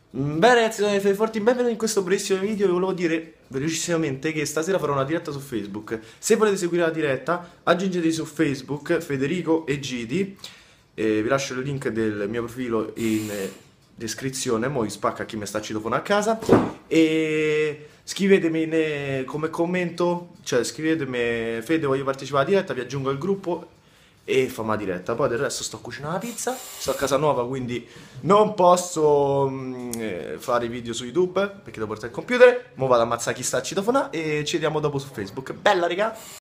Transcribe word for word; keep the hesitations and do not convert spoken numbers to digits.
Mm, Bene ragazzi, sono Fede Forti, benvenuti in questo brevissimo video. Vi volevo dire velocissimamente che stasera farò una diretta su Facebook. Se volete seguire la diretta, aggiungetevi su Facebook Federico e Gidi. Eh, vi lascio il link del mio profilo in eh, descrizione. Mo' vi spacca chi mi sta citofono a casa. E scrivetemi ne- come commento, cioè scrivetemi Fede, voglio partecipare alla diretta, vi aggiungo al gruppo e fa una diretta. Poi del resto sto cucinando la pizza, sto a casa nuova, quindi non posso mm, eh, fare video su YouTube perché devo portare il computer. Mo vado a ammazzare chi sta a citofonare e ci vediamo dopo su Facebook. Bella, raga!